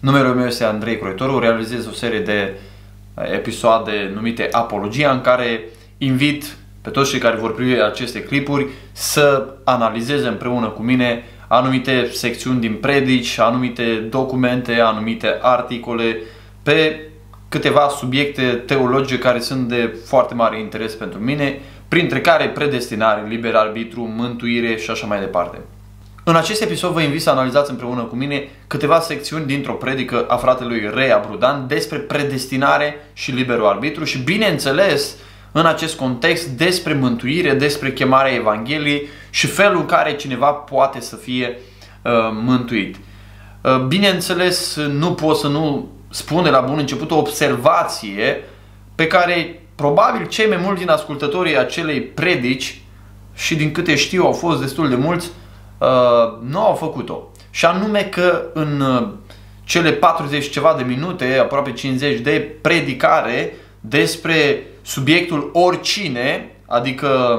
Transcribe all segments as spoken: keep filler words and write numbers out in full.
Numele meu este Andrei Croitoru, realizez o serie de episoade numite Apologia, în care invit pe toți cei care vor privi aceste clipuri să analizeze împreună cu mine anumite secțiuni din predici, anumite documente, anumite articole pe câteva subiecte teologice care sunt de foarte mare interes pentru mine, printre care predestinare, liber arbitru, mântuire și așa mai departe. În acest episod vă invit să analizați împreună cu mine câteva secțiuni dintr-o predică a fratelui Rea Brudan despre predestinare și liberul arbitru și, bineînțeles, în acest context despre mântuire, despre chemarea Evangheliei și felul în care cineva poate să fie uh, mântuit. Uh, bineînțeles, nu pot să nu spun de la bun început o observație pe care probabil cei mai mulți din ascultătorii acelei predici, și din câte știu au fost destul de mulți, uh, nu au făcut-o. Și anume că în uh, cele patruzeci ceva de minute, aproape cincizeci de predicare despre subiectul oricine, adică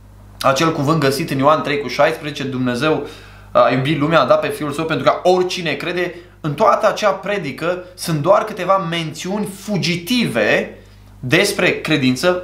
acel cuvânt găsit în Ioan trei cu șaisprezece, Dumnezeu a iubit lumea, a dat pe Fiul Său pentru ca oricine crede, în toată acea predică sunt doar câteva mențiuni fugitive despre credință,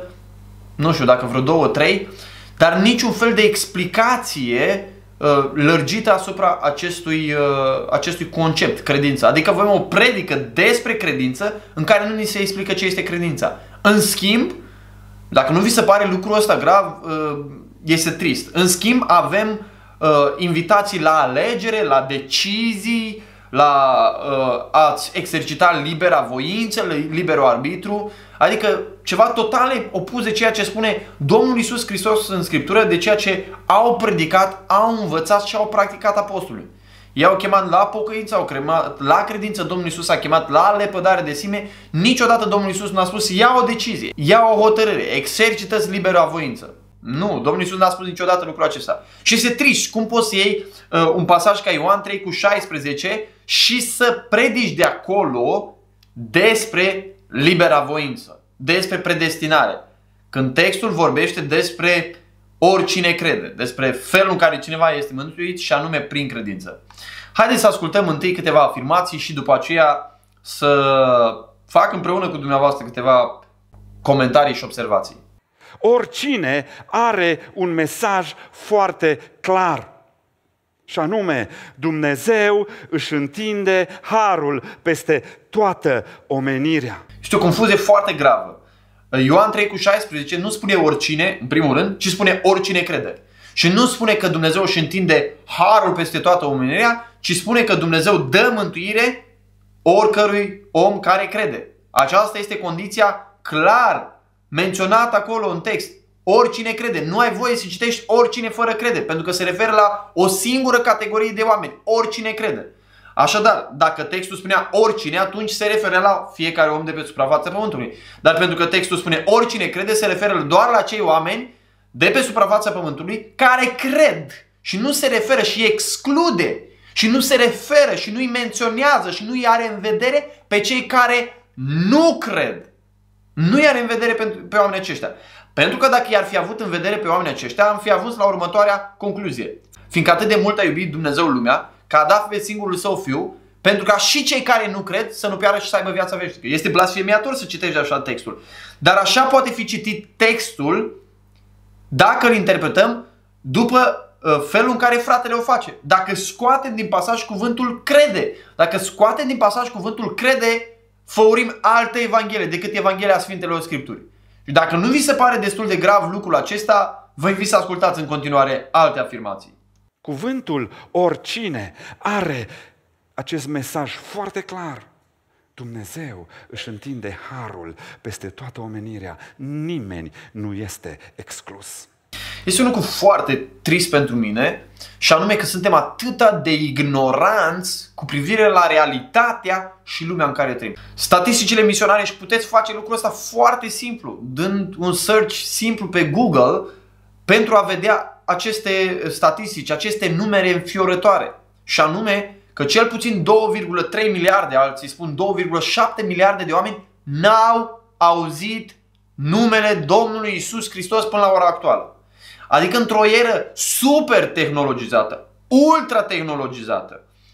nu știu dacă vreo două, trei, dar niciun fel de explicație uh, lărgită asupra acestui, uh, acestui concept, credința. Adică avem o predică despre credință în care nu ni se explică ce este credința. În schimb, dacă nu vi se pare lucrul ăsta grav, uh, este trist. În schimb, avem uh, invitații la alegere, la decizii, la uh, a-ți exercita libera voință, liberul arbitru, adică ceva total opus de ceea ce spune Domnul Iisus Hristos în Scriptură, de ceea ce au predicat, au învățat și au practicat apostolii. Ei au chemat la pocăință, au chemat la credință, Domnul Iisus a chemat la lepădare de sine. Niciodată Domnul Iisus nu a spus ia o decizie, ia o hotărâre, exercită-ți libera voință. Nu, Domnul Iisus n-a spus niciodată lucrul acesta. Și este trist cum poți să iei uh, un pasaj ca Ioan trei cu șaisprezece și să predici de acolo despre libera voință, despre predestinare. Când textul vorbește despre oricine crede, despre felul în care cineva este mântuit și anume prin credință. Haideți să ascultăm întâi câteva afirmații și după aceea să fac împreună cu dumneavoastră câteva comentarii și observații. Oricine are un mesaj foarte clar. Și anume, Dumnezeu își întinde harul peste toată omenirea. Este o confuzie foarte gravă. Ioan trei cu șaisprezece nu spune oricine, în primul rând, ci spune oricine crede. Și nu spune că Dumnezeu își întinde harul peste toată omenirea, ci spune că Dumnezeu dă mântuire oricărui om care crede. Aceasta este condiția clar menționată acolo în text. Oricine crede. Nu ai voie să citești oricine fără crede, pentru că se referă la o singură categorie de oameni. Oricine crede. Așadar, dacă textul spunea oricine, atunci se referă la fiecare om de pe suprafața pământului. Dar pentru că textul spune oricine crede, se referă doar la cei oameni de pe suprafața pământului care cred. Și nu se referă și exclude. Și nu se referă și nu-i menționează și nu-i are în vedere pe cei care nu cred. Nu-i are în vedere pe, pe oamenii aceștia. Pentru că dacă i-ar fi avut în vedere pe oamenii aceștia, am fi avut la următoarea concluzie. Fiindcă atât de mult a iubit Dumnezeu lumea, că a dat pe singurul Său Fiu, pentru ca și cei care nu cred să nu piară și să aibă viața veșnică. Este blasfemiator să citești așa textul. Dar așa poate fi citit textul dacă îl interpretăm după uh, felul în care fratele o face. Dacă scoatem din pasaj cuvântul crede, dacă scoatem din pasaj cuvântul crede, făurim altă Evanghelie decât Evanghelia Sfintelor Scripturii. Și dacă nu vi se pare destul de grav lucrul acesta, vă invit să ascultați în continuare alte afirmații. Cuvântul oricine are acest mesaj foarte clar. Dumnezeu își întinde harul peste toată omenirea. Nimeni nu este exclus. Este un lucru foarte trist pentru mine și anume că suntem atât de ignoranți cu privire la realitatea și lumea în care trăim. Statisticile misionare, și puteți face lucrul ăsta foarte simplu, dând un search simplu pe Google pentru a vedea aceste statistici, aceste numere înfiorătoare. Și anume că cel puțin două virgulă trei miliarde, alții spun două virgulă șapte miliarde de oameni n-au auzit numele Domnului Iisus Hristos până la ora actuală. Adică într-o eră super tehnologizată, ultra tehnologizată,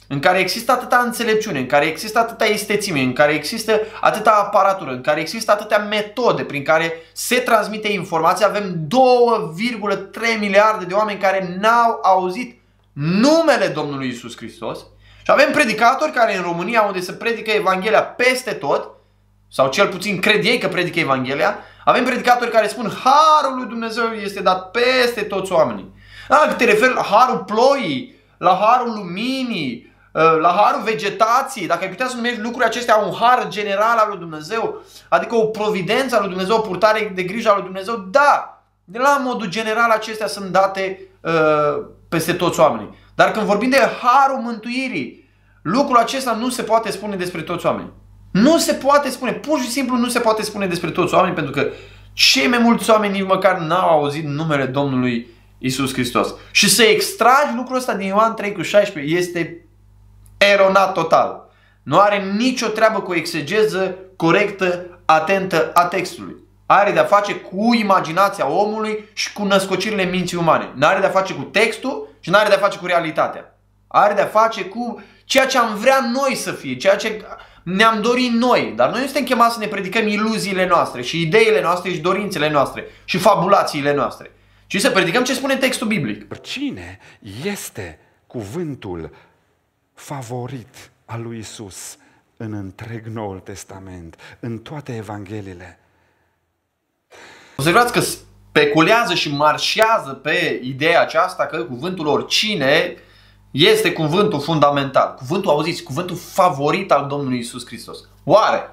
în care există atâta înțelepciune, în care există atâta istețime, în care există atâta aparatură, în care există atâtea metode prin care se transmite informația, avem doi virgulă trei miliarde de oameni care n-au auzit numele Domnului Iisus Hristos și avem predicatori care în România, unde se predică Evanghelia peste tot, sau cel puțin cred ei că predică Evanghelia, avem predicatori care spun harul lui Dumnezeu este dat peste toți oamenii. Dacă te referi la harul ploii, la harul luminii, la harul vegetației, dacă ai putea să numești lucrurile acestea un har general al lui Dumnezeu, adică o providență a lui Dumnezeu, o purtare de grijă a lui Dumnezeu, da, de la modul general acestea sunt date uh, peste toți oamenii. Dar când vorbim de harul mântuirii, lucrul acesta nu se poate spune despre toți oamenii. Nu se poate spune, pur și simplu nu se poate spune despre toți oamenii, pentru că cei mai mulți oameni nici măcar n-au auzit numele Domnului Iisus Hristos. Și să extragi lucrul ăsta din Ioan trei cu șaisprezece este eronat total. Nu are nicio treabă cu o exegeză corectă, atentă a textului. Are de-a face cu imaginația omului și cu născocirile minții umane. Nu are de-a face cu textul și nu are de-a face cu realitatea. Are de-a face cu ceea ce am vrea noi să fie, ceea ce ne-am dorit noi. Dar noi nu suntem chemați să ne predicăm iluziile noastre și ideile noastre și dorințele noastre și fabulațiile noastre, ci să predicăm ce spune textul biblic. Cine este cuvântul favorit al lui Isus în întreg Noul Testament, în toate Evangheliile? Observați că speculează și marșează pe ideea aceasta că cuvântul oricine este cuvântul fundamental. Cuvântul, auziți, cuvântul favorit al Domnului Iisus Hristos. Oare?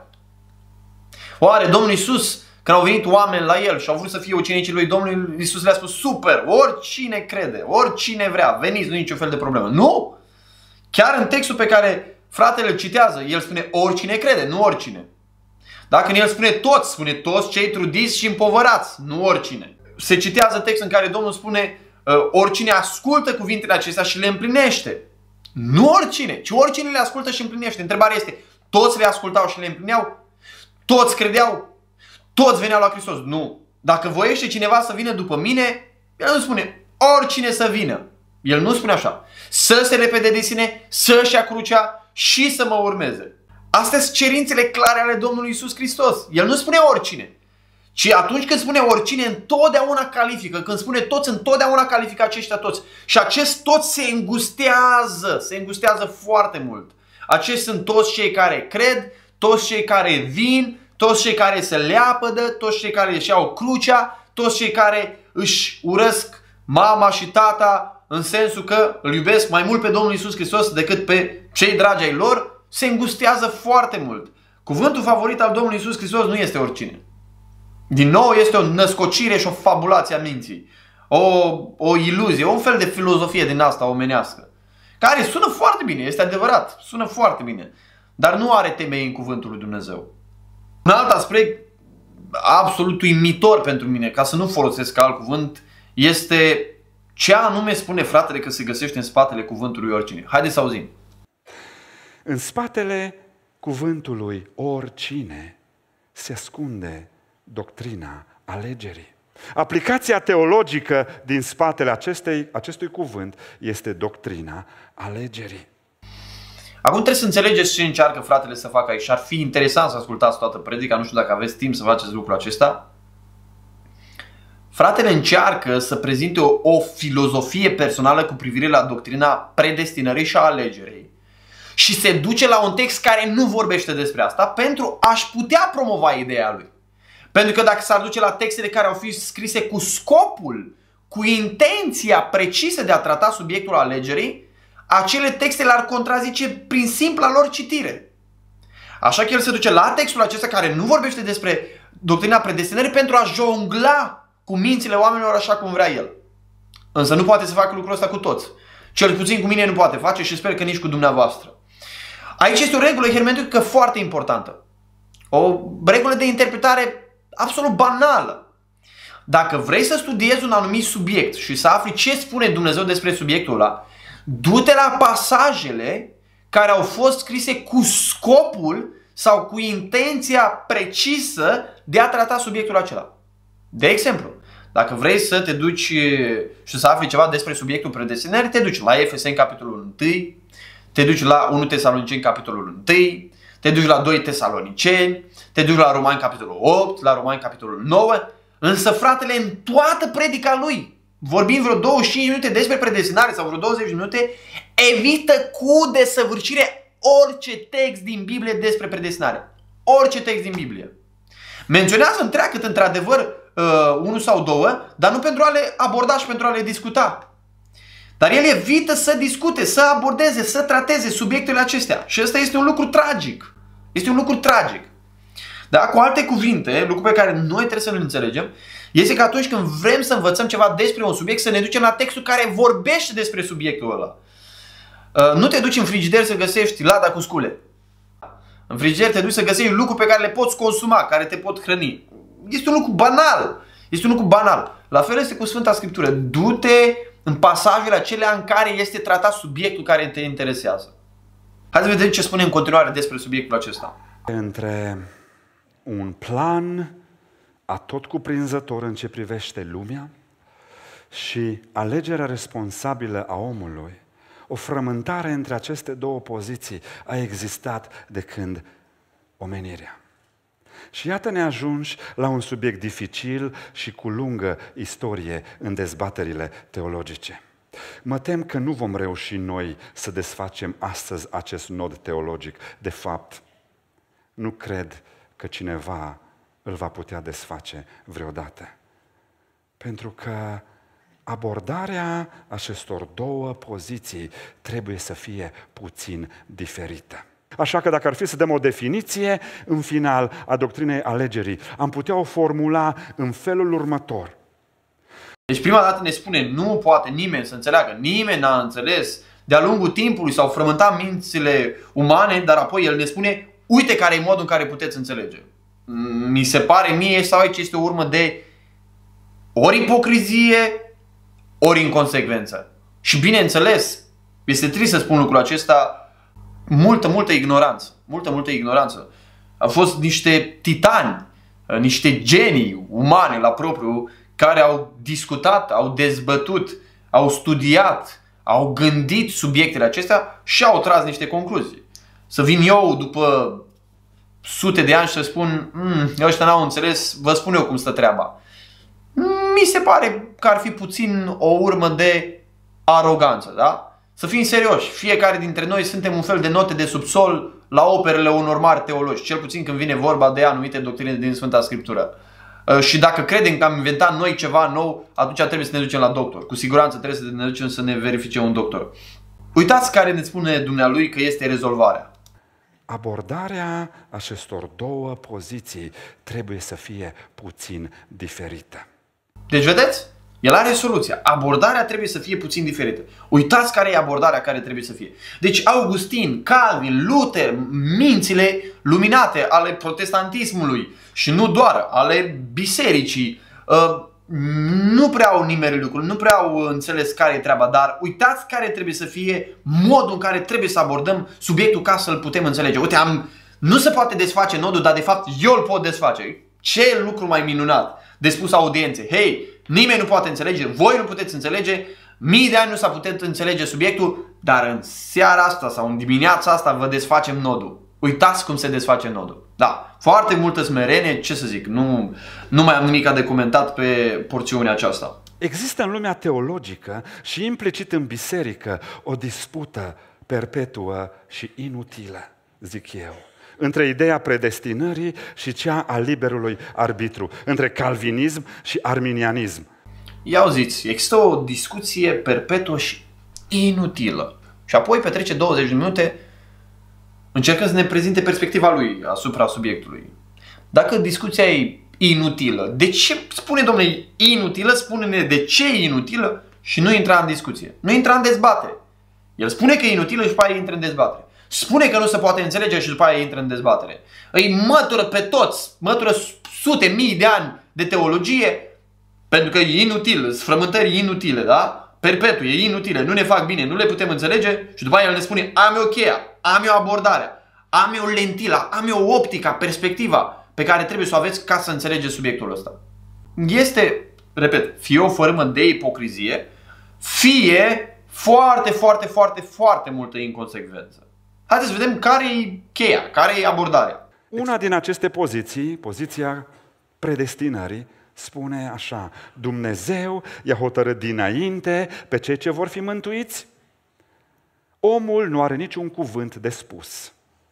Oare Domnul Iisus, când au venit oameni la El și au vrut să fie ucenicii lui, Domnul Iisus le-a spus super, oricine crede, oricine vrea, veniți, nu e niciun fel de problemă. Nu! Chiar în textul pe care fratele îl citează, el spune oricine crede, nu oricine. Dacă el spune toți, spune toți cei trudiți și împovărați, nu oricine. Se citează text în care Domnul spune oricine ascultă cuvintele acestea și le împlinește. Nu oricine, ci oricine le ascultă și împlinește. Întrebarea este, toți le ascultau și le împlineau? Toți credeau? Toți veneau la Hristos? Nu. Dacă voiește cineva să vină după mine, el nu spune oricine să vină. El nu spune așa. Să se repede de sine, să-și ia crucea și să mă urmeze. Astea sunt cerințele clare ale Domnului Iisus Hristos. El nu spune oricine. Ci atunci când spune oricine, întotdeauna califică. Când spune toți, întotdeauna califică aceștia toți. Și acest toți se îngustează. Se îngustează foarte mult. Aceștia sunt toți cei care cred, toți cei care vin, toți cei care se leapădă, toți cei care își iau crucea, toți cei care își urăsc mama și tata în sensul că îl iubesc mai mult pe Domnul Iisus Hristos decât pe cei dragi ai lor. Se îngustează foarte mult. Cuvântul favorit al Domnului Iisus Hristos nu este oricine. Din nou este o născocire și o fabulație a minții. O, o iluzie, un fel de filozofie din asta omenească. Care sună foarte bine, este adevărat, sună foarte bine. Dar nu are temei în cuvântul lui Dumnezeu. Un alt aspect absolut uimitor pentru mine, ca să nu folosesc alt cuvânt, este ce anume spune fratele că se găsește în spatele cuvântului oricine. Haideți să auzim. În spatele cuvântului oricine se ascunde doctrina alegerii. Aplicația teologică din spatele acestei, acestui cuvânt este doctrina alegerii. Acum trebuie să înțelegeți ce încearcă fratele să facă aici. Ar fi interesant să ascultați toată predica, nu știu dacă aveți timp să faceți lucrul acesta. Fratele încearcă să prezinte o, o filozofie personală cu privire la doctrina predestinării și a alegerii și se duce la un text care nu vorbește despre asta pentru a-și putea promova ideea lui. Pentru că dacă s-ar duce la textele care au fost scrise cu scopul, cu intenția precisă de a trata subiectul alegerii, acele texte le-ar contrazice prin simpla lor citire. Așa că el se duce la textul acesta care nu vorbește despre doctrina predestinării pentru a jongla cu mințile oamenilor așa cum vrea el. Însă nu poate să facă lucrul ăsta cu toți. Cel puțin cu mine nu poate face și sper că nici cu dumneavoastră. Aici este o regulă hermeneutică foarte importantă. O regulă de interpretare absolut banală. Dacă vrei să studiezi un anumit subiect și să afli ce spune Dumnezeu despre subiectul ăla, du-te la pasajele care au fost scrise cu scopul sau cu intenția precisă de a trata subiectul acela. De exemplu, dacă vrei să te duci și să afli ceva despre subiectul predestinării, te duci la Efeseni capitolul unu, te duci la unu Tesaloniceni, capitolul unu, te duci la doi Tesaloniceni, te duci la Romani, capitolul opt, la Romani, capitolul nouă, însă fratele, în toată predica lui, vorbim vreo douăzeci și cinci minute despre predestinare sau vreo douăzeci de minute, evită cu desăvârșire orice text din Biblie despre predestinare. Orice text din Biblie. Menționează întreagăt, într-adevăr, uh, unul sau două, dar nu pentru a le aborda și pentru a le discuta. Dar el evită să discute, să abordeze, să trateze subiectele acestea. Și ăsta este un lucru tragic. Este un lucru tragic. Da? Cu alte cuvinte, lucru pe care noi trebuie să-l înțelegem, este că atunci când vrem să învățăm ceva despre un subiect, să ne ducem la textul care vorbește despre subiectul ăla. Uh, nu te duci în frigider să găsești lada cu scule. În frigider te duci să găsești lucruri pe care le poți consuma, care te pot hrăni. Este un lucru banal. Este un lucru banal. La fel este cu Sfânta Scriptură. Du-te în pasajele acelea în care este tratat subiectul care te interesează. Hai să vedem ce spune în continuare despre subiectul acesta. Între un plan atotcuprinzător în ce privește lumea și alegerea responsabilă a omului, o frământare între aceste două poziții a existat de când omenirea. Și iată ne ajungi la un subiect dificil și cu lungă istorie în dezbaterile teologice. Mă tem că nu vom reuși noi să desfacem astăzi acest nod teologic. De fapt, nu cred că cineva îl va putea desface vreodată. Pentru că abordarea acestor două poziții trebuie să fie puțin diferită. Așa că dacă ar fi să dăm o definiție în final a doctrinei alegerii, am putea o formula în felul următor. Deci prima dată ne spune, nu poate nimeni să înțeleagă, nimeni n-a înțeles de-a lungul timpului, s-au frământat mințile umane, dar apoi el ne spune, uite care e modul în care puteți înțelege. Mi se pare mie sau aici este o urmă de ori ipocrizie, ori inconsecvență. Și bineînțeles, este trist să spun lucrul acesta, multă, multă ignoranță. Multă, multă ignoranță. Au fost niște titani, niște genii umane la propriu, care au discutat, au dezbătut, au studiat, au gândit subiectele acestea și au tras niște concluzii. Să vin eu după sute de ani și să spun, mmm, ăștia n-au înțeles, vă spun eu cum stă treaba. Mi se pare că ar fi puțin o urmă de aroganță, da? Să fim serioși, fiecare dintre noi suntem un fel de note de subsol la operele unor mari teologi, cel puțin când vine vorba de anumite doctrine din Sfânta Scriptură. Și dacă credem că am inventat noi ceva nou, atunci trebuie să ne ducem la doctor. Cu siguranță trebuie să ne ducem să ne verifice un doctor. Uitați care ne spune dumnealui că este rezolvarea. Abordarea acestor două poziții trebuie să fie puțin diferită. Deci vedeți? El are soluția. Abordarea trebuie să fie puțin diferită. Uitați care e abordarea care trebuie să fie. Deci Augustin, Calvin, Luther, mințile luminate ale protestantismului și nu doar, ale bisericii, nu prea au nimerit lucruri, nu prea au înțeles care e treaba, dar uitați care trebuie să fie modul în care trebuie să abordăm subiectul ca să-l putem înțelege. Uite, am, nu se poate desface nodul, dar de fapt eu îl pot desface. Ce lucru mai minunat de spus audiențe. Hei, nimeni nu poate înțelege, voi nu puteți înțelege, mii de ani nu s-a putut înțelege subiectul, dar în seara asta sau în dimineața asta vă desfacem nodul. Uitați cum se desface nodul. Da, foarte multă smerenie, ce să zic, nu, nu mai am nimic de comentat pe porțiunea aceasta. Există în lumea teologică și implicit în biserică o dispută perpetuă și inutilă, zic eu, între ideea predestinării și cea a liberului arbitru, între calvinism și arminianism. Ia auziți, există o discuție perpetuă și inutilă. Și apoi petrece douăzeci de minute încercând să ne prezinte perspectiva lui asupra subiectului. Dacă discuția e inutilă, de ce spune, domnule, inutilă? Spune-ne de ce e inutilă și nu intra în discuție. Nu intra în dezbatere. El spune că e inutilă și după aia intră în dezbatere. Spune că nu se poate înțelege și după aia intră în dezbatere. Îi mătură pe toți, mătură sute, mii de ani de teologie, pentru că e inutil, sunt frământări inutile, da? Perpetuă, e inutile, nu ne fac bine, nu le putem înțelege și după aia el ne spune, am eu cheia, am eu abordarea, am eu lentila, am eu optica, perspectiva pe care trebuie să o aveți ca să înțelegeți subiectul ăsta. Este, repet, fie o formă de ipocrizie, fie foarte, foarte, foarte, foarte multă inconsecvență. Haideți să vedem care e cheia, care e abordarea. Una din aceste poziții, poziția predestinării, spune așa: Dumnezeu i-a hotărât dinainte pe cei ce vor fi mântuiți. Omul nu are niciun cuvânt de spus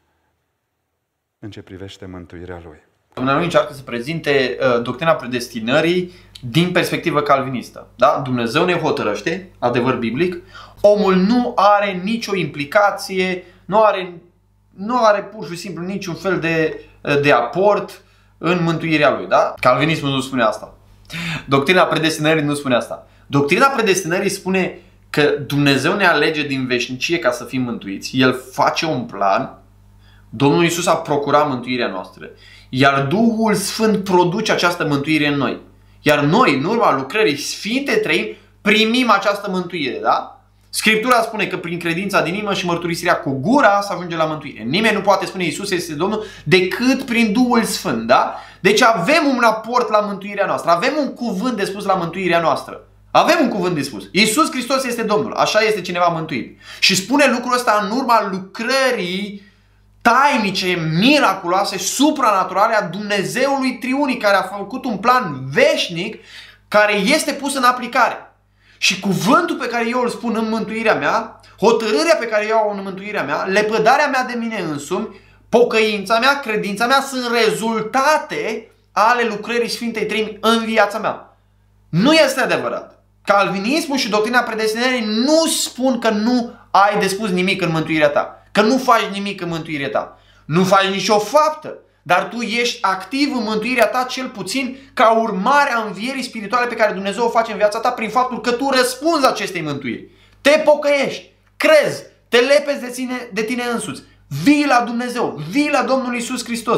în ce privește mântuirea lui. Dumnezeu încearcă să prezinte uh, doctrina predestinării din perspectivă calvinistă. Da? Dumnezeu ne hotărăște, adevăr biblic, omul nu are nicio implicație, nu are, nu are pur și simplu niciun fel de, de aport în mântuirea lui. Da? Calvinismul nu spune asta. Doctrina predestinării nu spune asta. Doctrina predestinării spune că Dumnezeu ne alege din veșnicie ca să fim mântuiți. El face un plan. Domnul Iisus a procurat mântuirea noastră. Iar Duhul Sfânt produce această mântuire în noi. Iar noi, în urma lucrării Sfinte Trăimi, primim această mântuire. Da? Scriptura spune că prin credința din inimă și mărturisirea cu gura se ajunge la mântuire. Nimeni nu poate spune Iisus este Domnul decât prin Duhul Sfânt. Da? Deci avem un raport la mântuirea noastră. Avem un cuvânt de spus la mântuirea noastră. Avem un cuvânt de spus. Iisus Hristos este Domnul. Așa este cineva mântuit. Și spune lucrul ăsta în urma lucrării tainice, miraculoase, supranaturale a Dumnezeului Triunic, care a făcut un plan veșnic care este pus în aplicare. Și cuvântul pe care eu îl spun în mântuirea mea, hotărârea pe care eu o au în mântuirea mea, lepădarea mea de mine însumi, pocăința mea, credința mea sunt rezultate ale lucrării Sfintei Treimi în viața mea. Nu este adevărat. Calvinismul și doctrina predestinării nu spun că nu ai de spus nimic în mântuirea ta. Că nu faci nimic în mântuirea ta. Nu faci nicio faptă. Dar tu ești activ în mântuirea ta cel puțin ca urmare a învierii spirituale pe care Dumnezeu o face în viața ta prin faptul că tu răspunzi acestei mântuiri. Te pocăiești, crezi, te lepezi de tine, de tine însuți. Vii la Dumnezeu, vii la Domnul Iisus Hristos.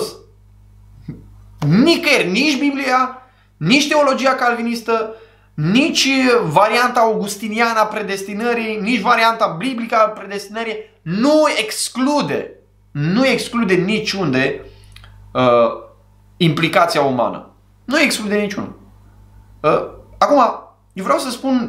Nicăieri, nici Biblia, nici teologia calvinistă, nici varianta augustiniană a predestinării, nici varianta biblică a predestinării nu exclude, nu exclude niciunde uh, implicația umană. Nu exclude niciunul. Uh, acum, eu vreau să spun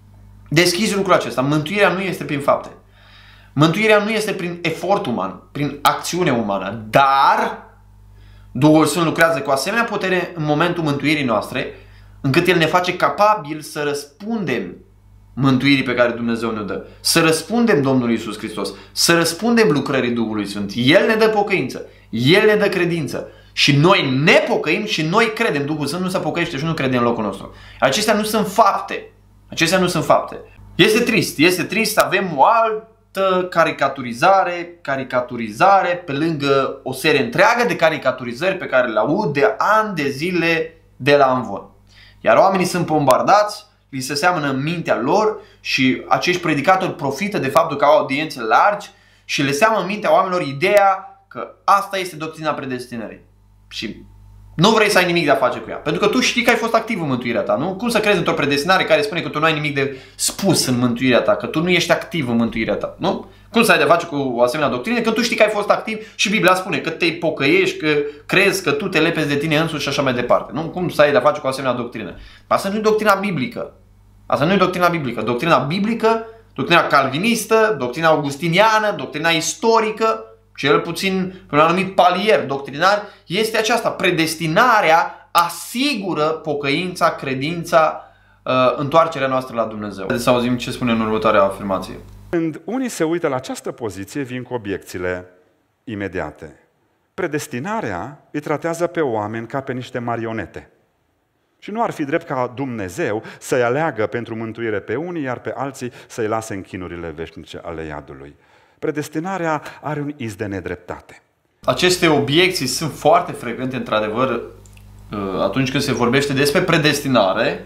deschis lucrul acesta. Mântuirea nu este prin fapte. Mântuirea nu este prin efort uman, prin acțiune umană. Dar Duhul Sfânt lucrează cu asemenea putere în momentul mântuirii noastre, încât El ne face capabili să răspundem mântuirii pe care Dumnezeu ne dă. Să răspundem Domnului Iisus Hristos. Să răspundem lucrării Duhului Sfânt. El ne dă pocăință. El ne dă credință. Și noi ne pocăim și noi credem. Duhul Sfânt nu se pocăiește și nu crede în locul nostru. Acestea nu sunt fapte. Acestea nu sunt fapte. Este trist. Este trist să avem o altă caricaturizare, caricaturizare pe lângă o serie întreagă de caricaturizări pe care le aud de ani de zile de la Amvon. Iar oamenii sunt bombardați, li se seamănă în mintea lor și acești predicatori profită de faptul că au audiențe largi și le seamănă în mintea oamenilor ideea că asta este doctrina predestinării. Și nu vrei să ai nimic de a face cu ea. Pentru că tu știi că ai fost activ în mântuirea ta, nu? Cum să crezi într-o predestinare care spune că tu nu ai nimic de spus în mântuirea ta, că tu nu ești activ în mântuirea ta, nu? Cum să ai de a face cu o asemenea doctrină? Că tu știi că ai fost activ și Biblia spune că te pocăiești, că crezi că tu te lepezi de tine însuși și așa mai departe. Nu? Cum să ai de a face cu o asemenea doctrină? Asta nu e doctrina biblică. Asta nu e doctrina biblică. Doctrina biblică, doctrina calvinistă, doctrina augustiniană, doctrina istorică, cel puțin pe un anumit palier doctrinar, este aceasta. Predestinarea asigură pocăința, credința, uh, întoarcerea noastră la Dumnezeu. Haideți să auzim ce spune în următoarea afirmație. Când unii se uită la această poziție, vin cu obiecțiile imediate. Predestinarea îi tratează pe oameni ca pe niște marionete. Și nu ar fi drept ca Dumnezeu să-i aleagă pentru mântuire pe unii, iar pe alții să-i lase în chinurile veșnice ale iadului. Predestinarea are un iz de nedreptate. Aceste obiecții sunt foarte frecvente, într-adevăr, atunci când se vorbește despre predestinare.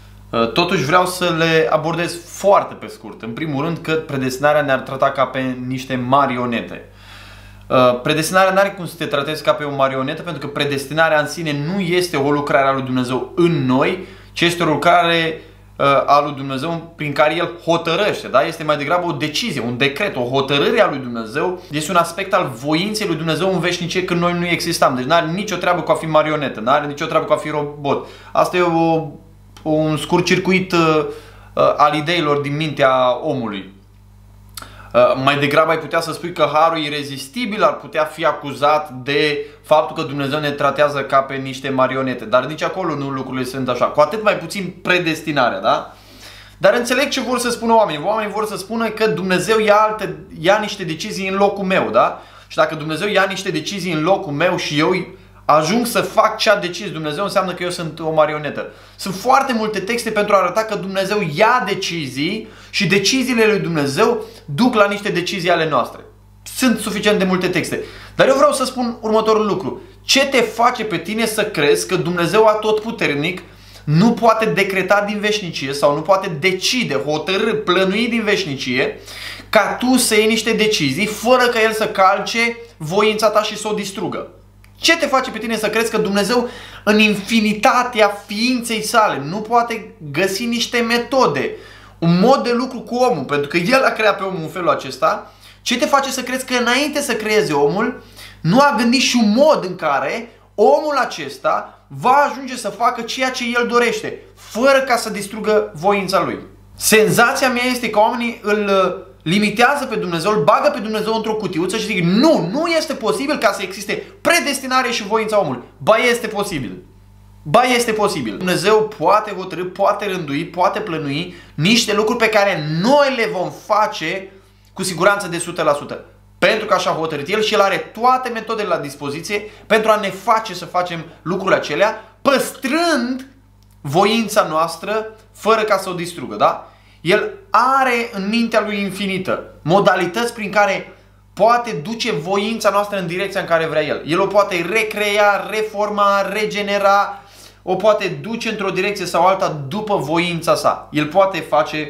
Totuși vreau să le abordez foarte pe scurt. În primul rând că predestinarea ne-ar trata ca pe niște marionete. Predestinarea nu are cum să te tratezi ca pe o marionetă, pentru că predestinarea în sine nu este o lucrare a lui Dumnezeu în noi, ci este o lucrare a lui Dumnezeu prin care El hotărăște. Da? Este mai degrabă o decizie, un decret, o hotărâre a lui Dumnezeu. Este un aspect al voinței lui Dumnezeu în veșnicie când noi nu existam. Deci nu are nicio treabă cu a fi marionetă, nu are nicio treabă cu a fi robot. Asta e o, un scurt circuit uh, al ideilor din mintea omului. Uh, mai degrabă ai putea să spui că harul irezistibil ar putea fi acuzat de faptul că Dumnezeu ne tratează ca pe niște marionete. Dar nici acolo nu lucrurile sunt așa. Cu atât mai puțin predestinarea, da? Dar înțeleg ce vor să spună oamenii. Oamenii vor să spună că Dumnezeu ia, alte, ia niște decizii în locul meu, da? Și dacă Dumnezeu ia niște decizii în locul meu și eu ajung să fac ce a decis Dumnezeu, înseamnă că eu sunt o marionetă. Sunt foarte multe texte pentru a arăta că Dumnezeu ia decizii și deciziile lui Dumnezeu duc la niște decizii ale noastre. Sunt suficient de multe texte. Dar eu vreau să spun următorul lucru. Ce te face pe tine să crezi că Dumnezeu atotputernic nu poate decreta din veșnicie sau nu poate decide, hotărâ, plănui din veșnicie ca tu să iei niște decizii fără ca El să calce voința ta și să o distrugă? Ce te face pe tine să crezi că Dumnezeu în infinitatea ființei sale nu poate găsi niște metode, un mod de lucru cu omul, pentru că El a creat pe omul în felul acesta? Ce te face să crezi că înainte să creeze omul nu a gândit și un mod în care omul acesta va ajunge să facă ceea ce el dorește, fără ca să distrugă voința lui? Senzația mea este că oamenii îl limitează pe Dumnezeu, îl bagă pe Dumnezeu într-o cutiuță și zic nu, nu este posibil ca să existe predestinare și voința omului. Ba este posibil. Ba este posibil. Dumnezeu poate hotărî, poate rândui, poate plănui niște lucruri pe care noi le vom face cu siguranță de o sută la sută. Pentru că așa a hotărât El și El are toate metodele la dispoziție pentru a ne face să facem lucrurile acelea, păstrând voința noastră fără ca să o distrugă, da? El are în mintea Lui infinită modalități prin care poate duce voința noastră în direcția în care vrea El. El o poate recrea, reforma, regenera, o poate duce într-o direcție sau alta după voința sa. El poate face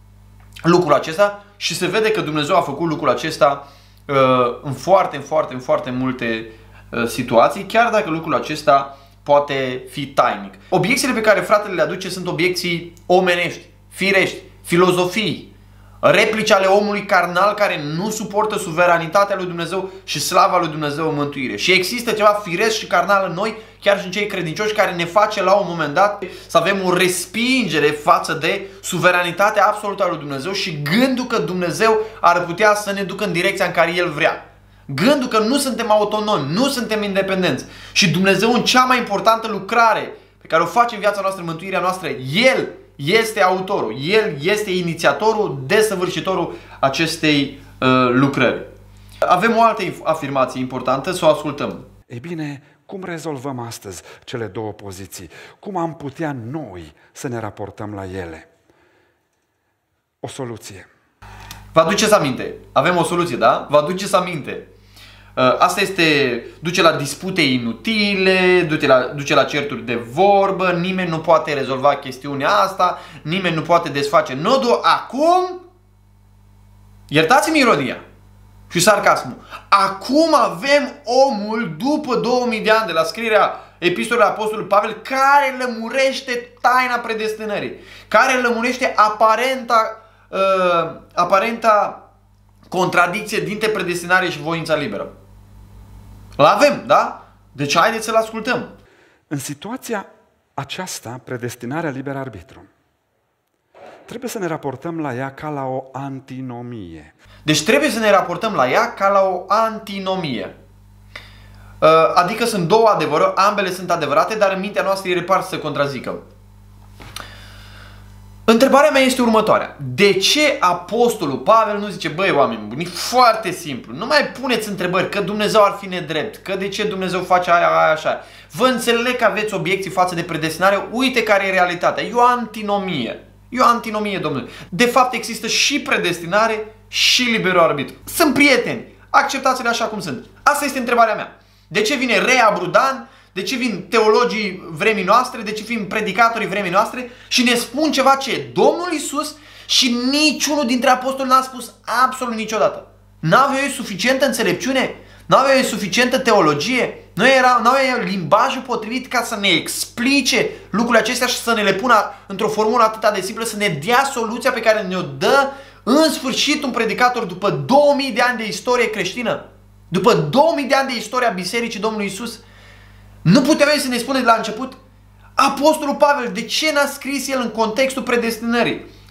lucrul acesta și se vede că Dumnezeu a făcut lucrul acesta uh, în foarte, în foarte, în foarte multe uh, situații, chiar dacă lucrul acesta poate fi tainic. Obiecțiile pe care fratele le aduce sunt obiecții omenești, firești, filozofii, replici ale omului carnal care nu suportă suveranitatea lui Dumnezeu și slava lui Dumnezeu în mântuire. Și există ceva firesc și carnal în noi, chiar și în cei credincioși, care ne face la un moment dat să avem o respingere față de suveranitatea absolută a lui Dumnezeu și gândul că Dumnezeu ar putea să ne ducă în direcția în care El vrea. Gândul că nu suntem autonomi, nu suntem independenți și Dumnezeu în cea mai importantă lucrare pe care o face în viața noastră, în mântuirea noastră, El este autorul, El este inițiatorul, desăvârșitorul acestei uh, lucrări. Avem o altă afirmație importantă, să o ascultăm. Ei bine, cum rezolvăm astăzi cele două poziții? Cum am putea noi să ne raportăm la ele? O soluție. Vă aduceți aminte? Avem o soluție, da? Vă aduceți aminte? Asta este, duce la dispute inutile, duce la, duce la certuri de vorbă, nimeni nu poate rezolva chestiunea asta, nimeni nu poate desface nodul. Acum, iertați-mi ironia și sarcasmul, acum avem omul după două mii de ani de la scrierea epistolei Apostolului Pavel care lămurește taina predestinării, care lămurește aparenta, uh, aparenta contradicție dintre predestinare și voința liberă. L-avem, da? Deci haideți să-l ascultăm. În situația aceasta, predestinarea liber arbitru, trebuie să ne raportăm la ea ca la o antinomie. Deci trebuie să ne raportăm la ea ca la o antinomie. Adică sunt două adevăruri, ambele sunt adevărate, dar în mintea noastră ele par să se contrazică. Întrebarea mea este următoarea. De ce Apostolul Pavel nu zice, băi oameni buni, foarte simplu, nu mai puneți întrebări că Dumnezeu ar fi nedrept, că de ce Dumnezeu face aia, aia, așa. Vă înțeleg că aveți obiecții față de predestinare, uite care e realitatea, e o antinomie. E o antinomie, domnule. De fapt există și predestinare și liberul arbitru. Sunt prieteni, acceptați-le așa cum sunt. Asta este întrebarea mea. De ce vine Rea Brudan? De ce vin teologii vremii noastre, de ce vin predicatorii vremii noastre și ne spun ceva ce Domnul Iisus și niciunul dintre apostoli n-a spus absolut niciodată. N-aveau ei suficientă înțelepciune? N-aveau ei suficientă teologie? Nu era, n-aveau ei limbajul potrivit ca să ne explice lucrurile acestea și să ne le pună într-o formulă atât de simplă, să ne dea soluția pe care ne-o dă în sfârșit un predicator după două mii de ani de istorie creștină? După două mii de ani de istoria Bisericii Domnului Iisus? Nu puteau să ne spune de la început? Apostolul Pavel, de ce n-a scris el în contextul predestinării?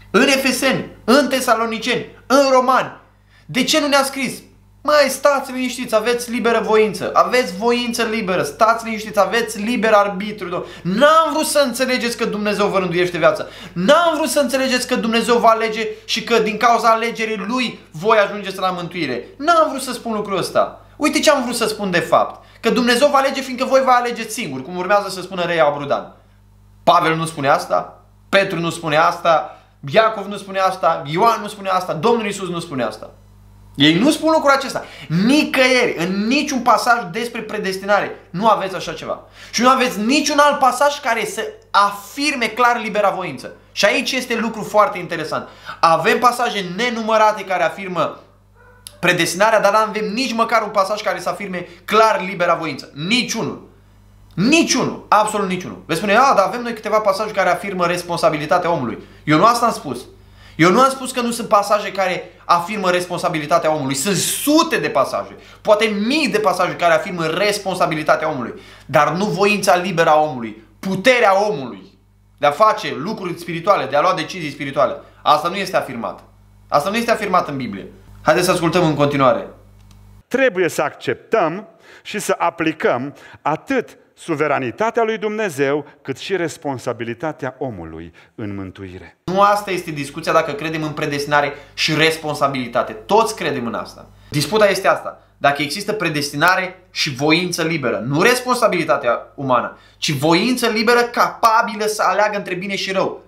în Efeseni, în Tesaloniceni, în Romani. De ce nu ne-a scris? Măi, stați liniștiți, aveți liberă voință, aveți voință liberă, stați liniștiți, aveți liber arbitru. N-am vrut să înțelegeți că Dumnezeu vă rânduiește viața. N-am vrut să înțelegeți că Dumnezeu vă alege și că din cauza alegerii Lui voi ajungeți la mântuire. N-am vrut să spun lucrul ăsta. Uite ce am vrut să spun de fapt. Că Dumnezeu vă alege fiindcă voi vă alegeți singuri, cum urmează să spună Reia Abrudan. Pavel nu spune asta, Petru nu spune asta, Iacov nu spune asta, Ioan nu spune asta, Domnul Iisus nu spune asta. Ei nu spun lucrul acesta. Nicăieri, în niciun pasaj despre predestinare, nu aveți așa ceva. Și nu aveți niciun alt pasaj care să afirme clar libera voință. Și aici este lucru foarte interesant. Avem pasaje nenumărate care afirmă predestinarea, dar nu avem nici măcar un pasaj care să afirme clar libera voință. Niciunul. Niciunul. Absolut niciunul. Veți spune, a, dar avem noi câteva pasaje care afirmă responsabilitatea omului. Eu nu asta am spus. Eu nu am spus că nu sunt pasaje care afirmă responsabilitatea omului. Sunt sute de pasaje, poate mii de pasaje care afirmă responsabilitatea omului. Dar nu voința liberă a omului, puterea omului de a face lucruri spirituale, de a lua decizii spirituale. Asta nu este afirmat. Asta nu este afirmat în Biblie. Haideți să ascultăm în continuare. Trebuie să acceptăm și să aplicăm atât suveranitatea lui Dumnezeu, cât și responsabilitatea omului în mântuire. Nu asta este discuția dacă credem în predestinare și responsabilitate. Toți credem în asta. Disputa este asta. Dacă există predestinare și voință liberă, nu responsabilitatea umană, ci voință liberă capabilă să aleagă între bine și rău,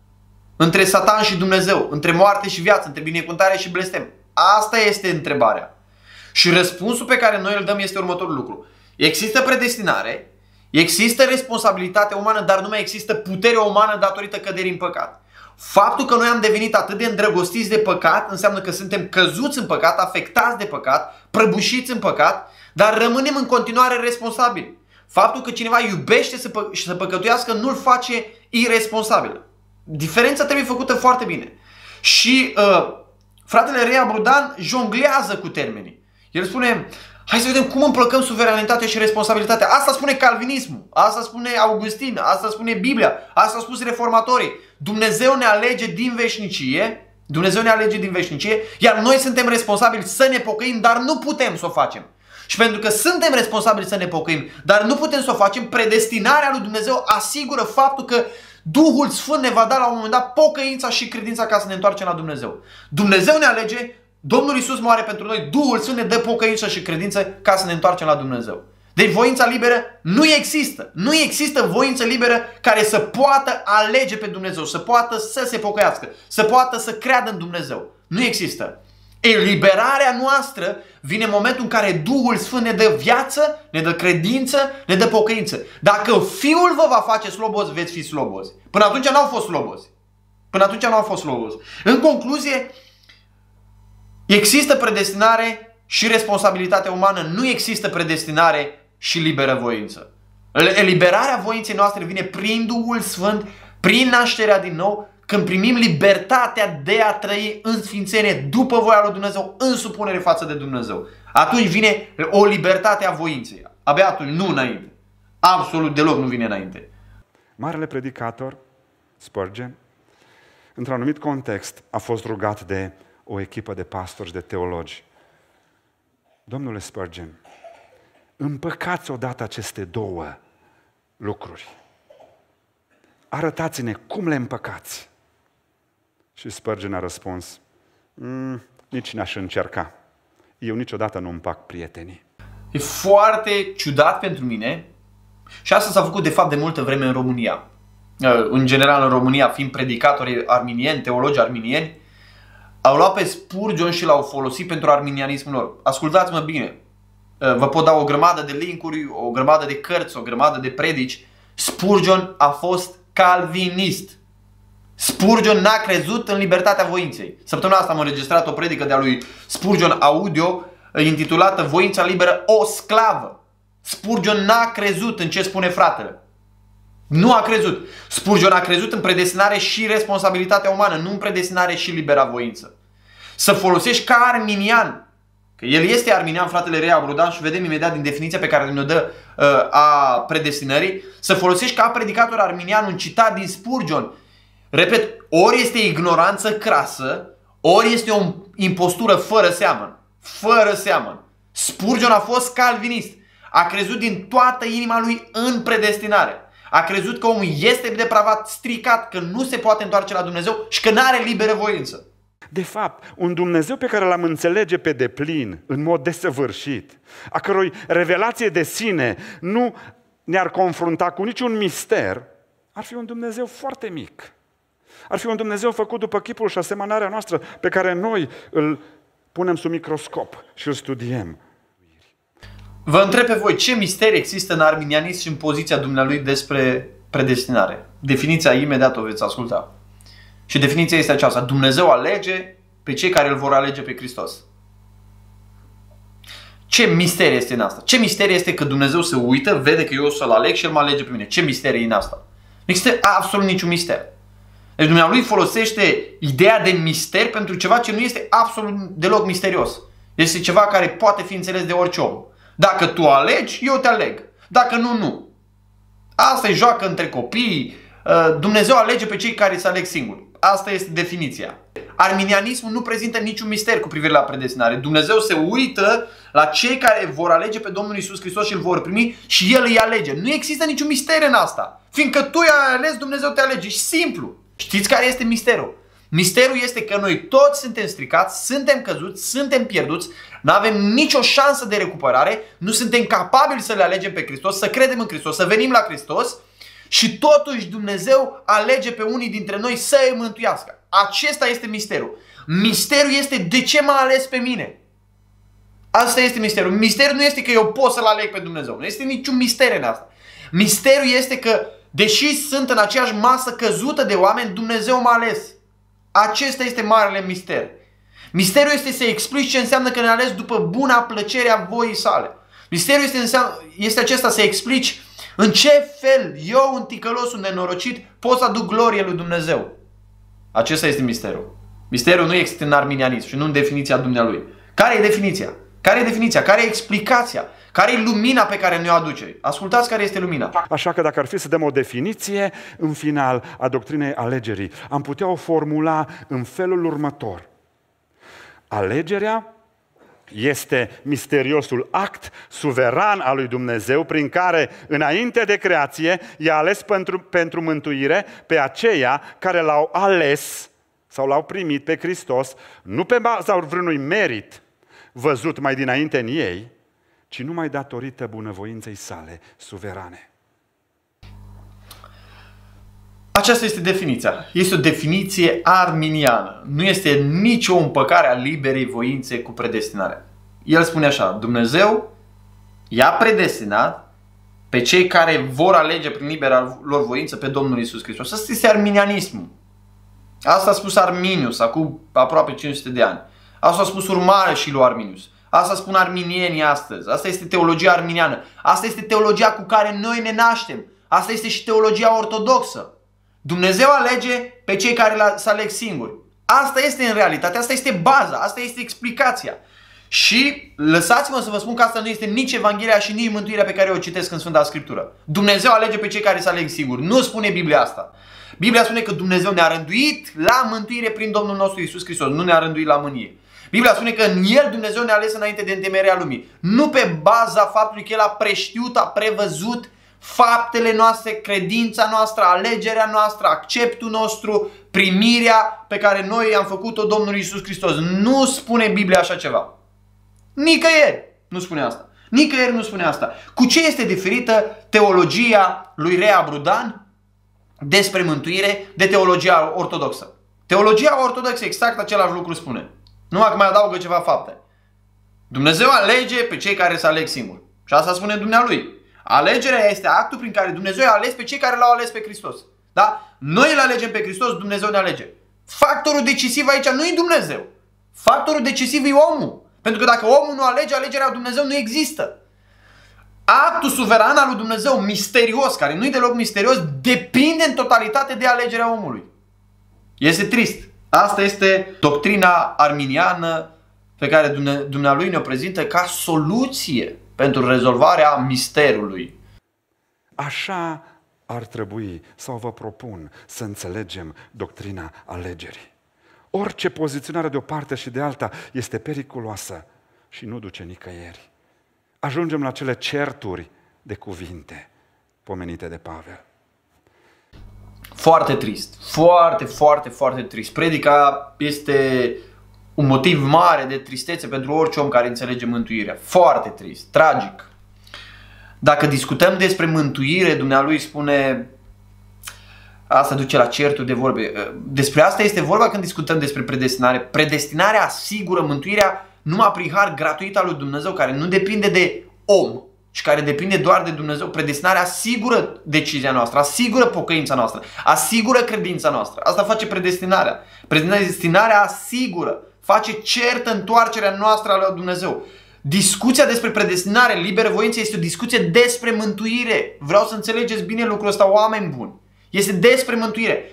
între Satan și Dumnezeu, între moarte și viață, între binecuvântare și blestem. Asta este întrebarea. Și răspunsul pe care noi îl dăm este următorul lucru. Există predestinare, există responsabilitate umană, dar nu mai există putere umană datorită căderii în păcat. Faptul că noi am devenit atât de îndrăgostiți de păcat înseamnă că suntem căzuți în păcat, afectați de păcat, prăbușiți în păcat, dar rămânem în continuare responsabili. Faptul că cineva iubește să, pă să păcătuiască nu-l face irresponsabil. Diferența trebuie făcută foarte bine. Și uh, fratele Reia Abrudan jonglează cu termenii. El spune, hai să vedem cum împlăcăm suveranitatea și responsabilitatea. Asta spune calvinismul, asta spune Augustin, asta spune Biblia, asta au spus reformatorii. Dumnezeu ne alege din veșnicie, Dumnezeu ne alege din veșnicie, iar noi suntem responsabili să ne pocăim, dar nu putem să o facem. Și pentru că suntem responsabili să ne pocăim, dar nu putem să o facem, predestinarea lui Dumnezeu asigură faptul că Duhul Sfânt ne va da la un moment dat pocăința și credința ca să ne întoarcem la Dumnezeu. Dumnezeu ne alege, Domnul Iisus moare pentru noi, Duhul Sfânt ne dă pocăință și credință ca să ne întoarcem la Dumnezeu. Deci voința liberă nu există. Nu există voință liberă care să poată alege pe Dumnezeu, să poată să se pocăiască, să poată să creadă în Dumnezeu. Nu există. Eliberarea noastră vine în momentul în care Duhul Sfânt ne dă viață, ne dă credință, ne dă pocăință. Dacă Fiul vă va face slobozi, veți fi slobozi. Până atunci n-au fost slobozi. Până atunci n-au fost slobozi. În concluzie, există predestinare și responsabilitate umană, nu există predestinare și liberă voință. Eliberarea voinței noastre vine prin Duhul Sfânt, prin nașterea din nou, când primim libertatea de a trăi în sfințenie după voia lui Dumnezeu, în supunere față de Dumnezeu. Atunci vine o libertate a voinței. Abia atunci, nu înainte. Absolut deloc nu vine înainte. Marele predicator, Spurgeon, într-un anumit context, a fost rugat de o echipă de pastori și de teologi. Domnule Spurgeon, împăcați odată aceste două lucruri. Arătați-ne cum le împăcați. Și Spurgeon a răspuns, mm, nici n-aș încerca. Eu niciodată nu împac prietenii. E foarte ciudat pentru mine și asta s-a făcut de fapt de multă vreme în România. În general în România, fiind predicatori arminieni, teologi arminieni, au luat pe Spurgeon și l-au folosit pentru arminianismul lor. Ascultați-mă bine, vă pot da o grămadă de linkuri, o grămadă de cărți, o grămadă de predici. Spurgeon a fost calvinist. Spurgeon n-a crezut în libertatea voinței. Săptămâna asta am înregistrat o predică de-a lui Spurgeon audio intitulată Voința liberă, o sclavă. Spurgeon n-a crezut în ce spune fratele. Nu a crezut. Spurgeon a crezut în predestinare și responsabilitatea umană, nu în predestinare și libera voință. Să folosești ca arminian, că el este arminian, fratele Reia Abrudan, și vedem imediat din definiția pe care ne-o dă uh, a predestinării, să folosești ca predicator arminian un citat din Spurgeon Repet, ori este ignoranță crasă, ori este o impostură fără seamăn. Fără seamăn. Spurgeon a fost calvinist. A crezut din toată inima lui în predestinare. A crezut că omul este depravat, stricat, că nu se poate întoarce la Dumnezeu și că nu are liberă voință. De fapt, un Dumnezeu pe care l-am înțelege pe deplin, în mod desăvârșit, a cărui revelație de sine nu ne-ar confrunta cu niciun mister, ar fi un Dumnezeu foarte mic. Ar fi un Dumnezeu făcut după chipul și asemănarea noastră, pe care noi îl punem sub microscop și îl studiem. Vă întreb pe voi, ce misteri există în arminianism și în poziția dumnealui despre predestinare? Definiția imediat o veți asculta. Și definiția este aceasta: Dumnezeu alege pe cei care îl vor alege pe Hristos. Ce mister este în asta? Ce mister este că Dumnezeu se uită, vede că eu o să-l aleg și el mă alege pe mine? Ce mister e în asta? Nu există absolut niciun mister. Deci dumnealui folosește ideea de mister pentru ceva ce nu este absolut deloc misterios. Este ceva care poate fi înțeles de orice om. Dacă tu alegi, eu te aleg. Dacă nu, nu. Asta e joacă între copii. Dumnezeu alege pe cei care se aleg singuri. Asta este definiția. Arminianismul nu prezintă niciun mister cu privire la predestinare. Dumnezeu se uită la cei care vor alege pe Domnul Iisus Hristos și îl vor primi și El îi alege. Nu există niciun mister în asta. Fiindcă tu i-ai ales, Dumnezeu te alege. Și simplu. Știți care este misterul? Misterul este că noi toți suntem stricați, suntem căzuți, suntem pierduți, nu avem nicio șansă de recuperare, nu suntem capabili să le alegem pe Hristos, să credem în Hristos, să venim la Hristos și totuși Dumnezeu alege pe unii dintre noi să îi mântuiască. Acesta este misterul. Misterul este de ce m-a ales pe mine. Asta este misterul. Misterul nu este că eu pot să-L aleg pe Dumnezeu. Nu este niciun mister în asta. Misterul este că, deși sunt în aceeași masă căzută de oameni, Dumnezeu m-a ales. Acesta este marele mister. Misterul este să explici ce înseamnă că ne-a ales după buna plăcere a voii sale. Misterul este, înseamnă, este acesta să explici în ce fel eu, un ticălos, un nenorocit, pot să aduc glorie lui Dumnezeu. Acesta este misterul. Misterul nu există în arminianism și nu în definiția dumnealui. Care e definiția? Care e definiția? Care e explicația? Care e lumina pe care ne-o aduce? Ascultați care este lumina. Așa că dacă ar fi să dăm o definiție în final a doctrinei alegerii, am putea o formula în felul următor. Alegerea este misteriosul act suveran al lui Dumnezeu prin care, înainte de creație, i-a ales pentru, pentru mântuire pe aceia care l-au ales sau l-au primit pe Hristos, nu pe baza vreunui merit văzut mai dinainte în ei, ci numai datorită bunăvoinței sale suverane. Aceasta este definiția. Este o definiție arminiană. Nu este nicio împăcare a liberei voințe cu predestinarea. El spune așa: Dumnezeu i-a predestinat pe cei care vor alege prin libera lor voință pe Domnul Iisus Hristos. Asta este arminianismul. Asta a spus Arminius acum aproape cinci sute de ani. Asta a spus urmare și lui Arminius. Asta spun arminienii astăzi. Asta este teologia arminiană. Asta este teologia cu care noi ne naștem. Asta este și teologia ortodoxă. Dumnezeu alege pe cei care se aleg singuri. Asta este în realitate, asta este baza, asta este explicația. Și lăsați-mă să vă spun că asta nu este nici Evanghelia și nici mântuirea pe care o citesc în Sfânta Scriptură. Dumnezeu alege pe cei care se aleg singuri. Nu spune Biblia asta. Biblia spune că Dumnezeu ne-a rânduit la mântuire prin Domnul nostru Iisus Hristos. Nu ne-a rânduit la mânie. Biblia spune că în El Dumnezeu ne-a ales înainte de întemeierea lumii. Nu pe baza faptului că El a preștiut, a prevăzut faptele noastre, credința noastră, alegerea noastră, acceptul nostru, primirea pe care noi am făcut-o Domnului Iisus Hristos. Nu spune Biblia așa ceva. Nicăieri nu spune asta. Nicăieri nu spune asta. Cu ce este diferită teologia lui Rea Brudan despre mântuire de teologia ortodoxă? Teologia ortodoxă exact același lucru spune. Numai că mai adaugă ceva fapte. Dumnezeu alege pe cei care se aleg singuri. Și asta spune dumnealui. Alegerea este actul prin care Dumnezeu a ales pe cei care l-au ales pe Hristos. Da? Noi îl alegem pe Hristos, Dumnezeu ne alege. Factorul decisiv aici nu e Dumnezeu. Factorul decisiv e omul. Pentru că dacă omul nu alege, alegerea lui Dumnezeu nu există. Actul suveran al lui Dumnezeu, misterios, care nu e deloc misterios, depinde în totalitate de alegerea omului. Este trist. Asta este doctrina arminiană pe care dumnealui ne-o prezintă ca soluție pentru rezolvarea misterului. Așa ar trebui, sau vă propun, să înțelegem doctrina alegerii. Orice poziționare de o parte și de alta este periculoasă și nu duce nicăieri. Ajungem la cele certuri de cuvinte pomenite de Pavel. Foarte trist, foarte, foarte, foarte trist. Predica este un motiv mare de tristețe pentru orice om care înțelege mântuirea. Foarte trist, tragic. Dacă discutăm despre mântuire, Dumnealui spune, asta duce la certuri de vorbe. Despre asta este vorba când discutăm despre predestinare. Predestinarea asigură mântuirea numai prin har gratuit al lui Dumnezeu, care nu depinde de om, și care depinde doar de Dumnezeu. Predestinarea asigură decizia noastră, asigură pocăința noastră, asigură credința noastră. Asta face predestinarea. Predestinarea asigură, face certă întoarcerea noastră la Dumnezeu. Discuția despre predestinare, liberă voință, este o discuție despre mântuire. Vreau să înțelegeți bine lucrul ăsta, oameni buni. Este despre mântuire.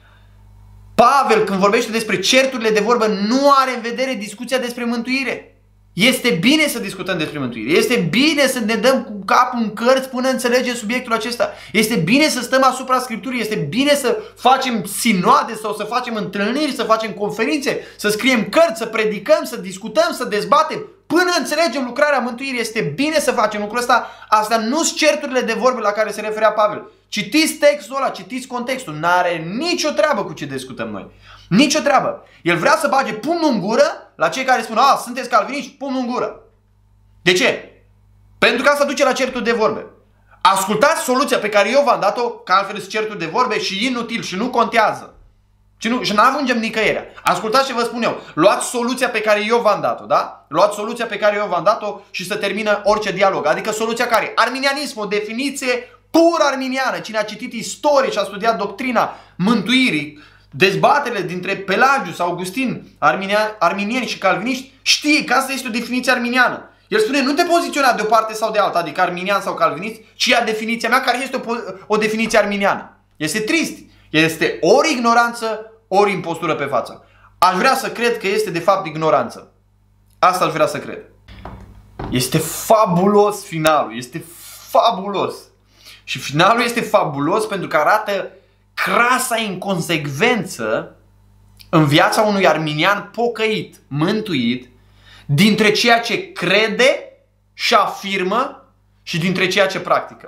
Pavel, când vorbește despre certurile de vorbă, nu are în vedere discuția despre mântuire. Este bine să discutăm despre mântuire. Este bine să ne dăm cu capul în cărți până înțelegem subiectul acesta. Este bine să stăm asupra Scripturii. Este bine să facem sinoade sau să facem întâlniri, să facem conferințe, să scriem cărți, să predicăm, să discutăm, să dezbatem. Până înțelegem lucrarea mântuirii, este bine să facem lucrul ăsta. Asta nu sunt certurile de vorbe la care se referea Pavel. Citiți textul ăla, citiți contextul. N-are nicio treabă cu ce discutăm noi. Nicio treabă. El vrea să bage pumnul în gură la cei care spun, a, sunteți calviniști, pumnul în gură. De ce? Pentru că asta duce la certuri de vorbe. Ascultați soluția pe care eu v-am dat-o, că altfel sunt certuri de vorbe și inutil și nu contează. Și nu, și nu ajungem nicăieri. Ascultați ce vă spun eu. Luați soluția pe care eu v-am dat-o, da? Luați soluția pe care eu v-am dat-o și să termină orice dialog. Adică soluția care? Arminianism, o definiție pur arminiană. Cine a citit istorie și a studiat doctrina mântuirii, dezbaterile dintre Pelagius, Augustin, arminieni și calviniști, știe că asta este o definiție arminiană. El spune, nu te poziționa de o parte sau de alta, adică arminian sau calvinist, ci ia definiția mea, care este o, o definiție arminiană. Este trist. Este ori ignoranță, ori impostură pe față. Aș vrea să cred că este de fapt ignoranță. Asta aș vrea să cred. Este fabulos finalul. Este fabulos. Și finalul este fabulos pentru că arată crasa inconsecvență în viața unui arminian pocăit, mântuit, dintre ceea ce crede și afirmă și dintre ceea ce practică.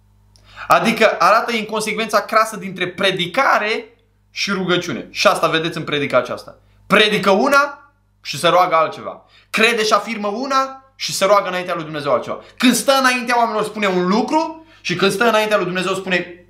Adică arată inconsecvența crasă dintre predicare și rugăciune. Și asta vedeți în predica aceasta. Predică una și se roagă altceva. Crede și afirmă una și se roagă înaintea lui Dumnezeu altceva. Când stă înaintea oamenilor spune un lucru și când stă înaintea lui Dumnezeu spune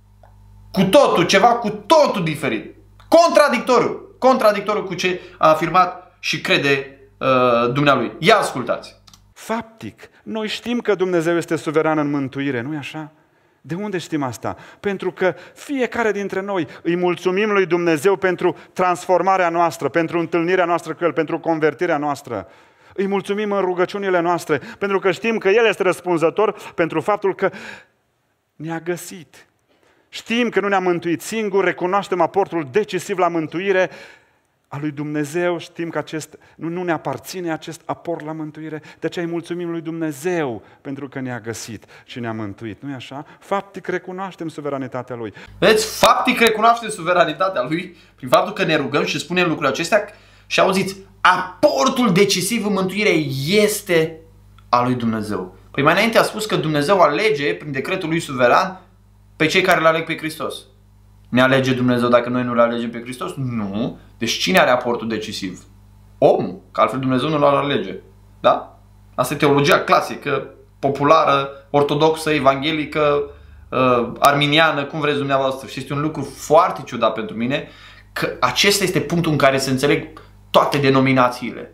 cu totul, ceva cu totul diferit. Contradictoriu. Contradictoriu cu ce a afirmat și crede uh, Dumnealui. Ia ascultați. Faptic, noi știm că Dumnezeu este suveran în mântuire, nu-i așa? De unde știm asta? Pentru că fiecare dintre noi îi mulțumim lui Dumnezeu pentru transformarea noastră, pentru întâlnirea noastră cu El, pentru convertirea noastră. Îi mulțumim în rugăciunile noastre, pentru că știm că El este răspunzător pentru faptul că ne-a găsit. Știm că nu ne-a mântuit singur, recunoaștem aportul decisiv la mântuire a lui Dumnezeu, știm că acest, nu, nu ne aparține acest aport la mântuire, de aceea îi mulțumim lui Dumnezeu pentru că ne-a găsit și ne-a mântuit, nu-i așa? Faptic recunoaștem suveranitatea Lui. Vedeți, faptic recunoaștem suveranitatea Lui prin faptul că ne rugăm și spunem lucrurile acestea și auziți, aportul decisiv în mântuire este al lui Dumnezeu. Păi mai înainte a spus că Dumnezeu alege, prin decretul Lui suveran, pe cei care îl aleg pe Hristos. Ne alege Dumnezeu dacă noi nu îl alegem pe Hristos? Nu. Deci cine are aportul decisiv? Omul, că altfel Dumnezeu nu l-ar alege. Da? Asta e teologia clasică, populară, ortodoxă, evanghelică, uh, arminiană, cum vreți dumneavoastră. Și este un lucru foarte ciudat pentru mine, că acesta este punctul în care se înțeleg toate denominațiile.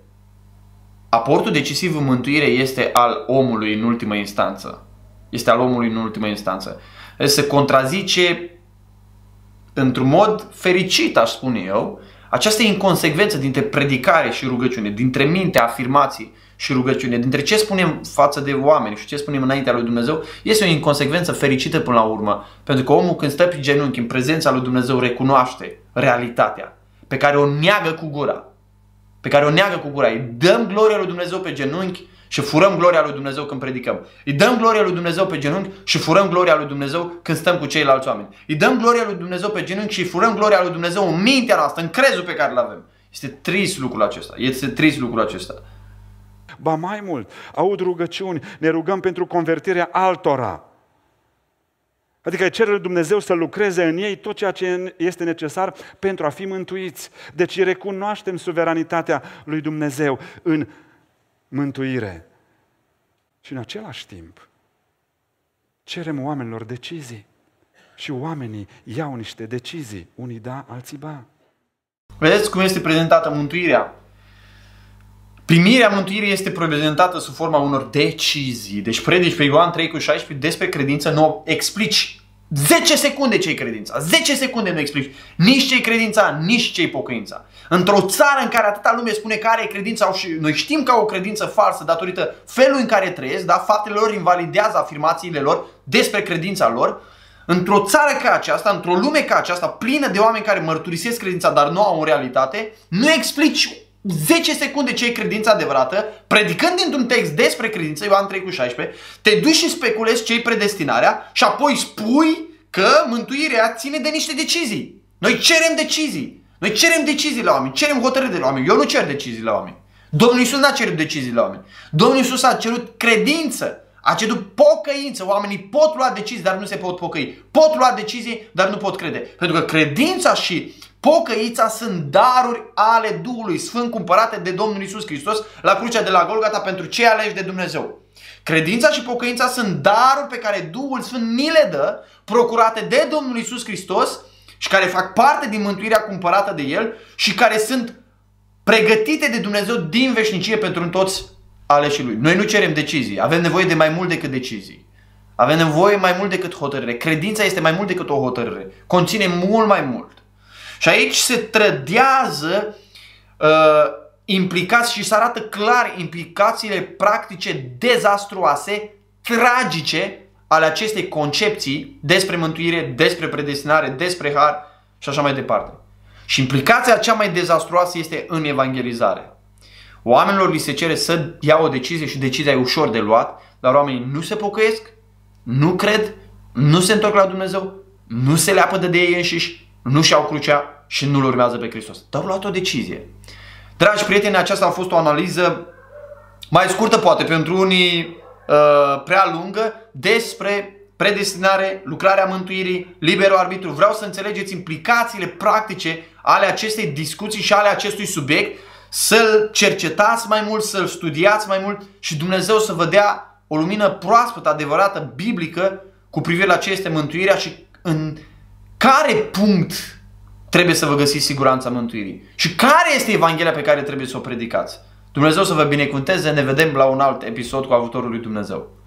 Aportul decisiv în mântuire este al omului în ultimă instanță. Este al omului în ultimă instanță. Se contrazice într-un mod fericit, aș spune eu, această inconsecvență dintre predicare și rugăciune, dintre minte, afirmații și rugăciune, dintre ce spunem față de oameni și ce spunem înaintea lui Dumnezeu, este o inconsecvență fericită până la urmă. Pentru că omul când stă pe genunchi în prezența lui Dumnezeu recunoaște realitatea pe care o neagă cu gura. Pe care o neagă cu gura. Îi dăm gloria lui Dumnezeu pe genunchi și furăm gloria lui Dumnezeu când predicăm. Îi dăm gloria lui Dumnezeu pe genunchi și furăm gloria lui Dumnezeu când stăm cu ceilalți oameni. Îi dăm gloria lui Dumnezeu pe genunchi și furăm gloria lui Dumnezeu în mintea noastră, în crezul pe care îl avem. Este trist lucrul acesta. Este trist lucrul acesta. Ba mai mult, aud rugăciuni, ne rugăm pentru convertirea altora. Adică cere lui Dumnezeu să lucreze în ei tot ceea ce este necesar pentru a fi mântuiți. Deci recunoaștem suveranitatea lui Dumnezeu în mântuire. Și în același timp cerem oamenilor decizii. Și oamenii iau niște decizii. Unii da, alții ba. Vedeți cum este prezentată mântuirea? Primirea mântuirii este prezentată sub forma unor decizii. Deci predici pe Ioan trei cu șaisprezece despre credință, nu explici zece secunde ce-i credința. zece secunde nu explici nici ce-i credința, nici ce-i pocăința. Într-o țară în care atâta lume spune care e credința și noi știm că au o credință falsă datorită felului în care trăiesc, da? Faptele lor invalidează afirmațiile lor despre credința lor. Într-o țară ca aceasta, într-o lume ca aceasta, plină de oameni care mărturisesc credința, dar nu au o realitate, nu explici zece secunde ce e credința adevărată, predicând dintr-un text despre credință, Ioan trei cu șaisprezece, te duci și speculezi ce e predestinarea și apoi spui că mântuirea ține de niște decizii. Noi cerem decizii. Noi cerem decizii la oameni, cerem hotărâri de la oameni. Eu nu cer decizii la oameni. Domnul Iisus n-a cerut decizii la oameni. Domnul Iisus a cerut credință. A cerut pocăință. Oamenii pot lua decizii, dar nu se pot pocăi. Pot lua decizii, dar nu pot crede. Pentru că credința și pocăința sunt daruri ale Duhului Sfânt cumpărate de Domnul Iisus Hristos la crucea de la Golgota pentru cei aleși de Dumnezeu. Credința și pocăința sunt daruri pe care Duhul Sfânt ni le dă, procurate de Domnul Iisus Hristos și care fac parte din mântuirea cumpărată de El și care sunt pregătite de Dumnezeu din veșnicie pentru toți aleșii Lui. Noi nu cerem decizii, avem nevoie de mai mult decât decizii. Avem nevoie mai mult decât hotărâre. Credința este mai mult decât o hotărâre. Conține mult mai mult. Și aici se trădează uh, implicați și se arată clar implicațiile practice dezastruoase, tragice ale acestei concepții despre mântuire, despre predestinare, despre har și așa mai departe. Și implicația cea mai dezastruoasă este în evangelizare. Oamenilor li se cere să ia o decizie și decizia e ușor de luat, dar oamenii nu se pocăiesc, nu cred, nu se întorc la Dumnezeu, nu se leapădă de ei înșiși, nu-și iau crucea și nu-L urmează pe Hristos. Dar au luat o decizie. Dragi prieteni, aceasta a fost o analiză mai scurtă, poate pentru unii uh, prea lungă, despre predestinare, lucrarea mântuirii, liberul arbitru. Vreau să înțelegeți implicațiile practice ale acestei discuții și ale acestui subiect, să-l cercetați mai mult, să-l studiați mai mult și Dumnezeu să vă dea o lumină proaspătă, adevărată, biblică cu privire la ce este mântuirea și în care punct trebuie să vă găsiți siguranța mântuirii și care este Evanghelia pe care trebuie să o predicați. Dumnezeu să vă binecuvânteze, ne vedem la un alt episod cu ajutorul lui Dumnezeu.